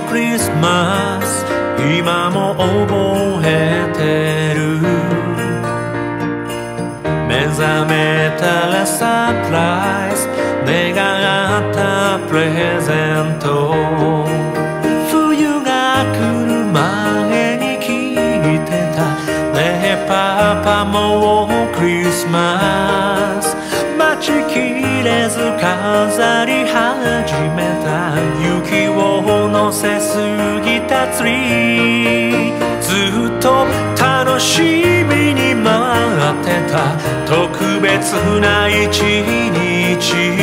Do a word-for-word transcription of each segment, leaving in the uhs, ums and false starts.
クリスマス今も覚えてる。目覚めたらサプライズ願ったプレゼント。冬が来る前に聞いてたねえパパもうクリスマス待ちきれず飾り始めた。雪を乗せすぎたツリーずっと楽しみに待ってた特別な一日。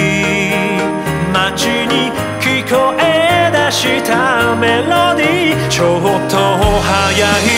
街に聞こえ出したメロディーちょっと早い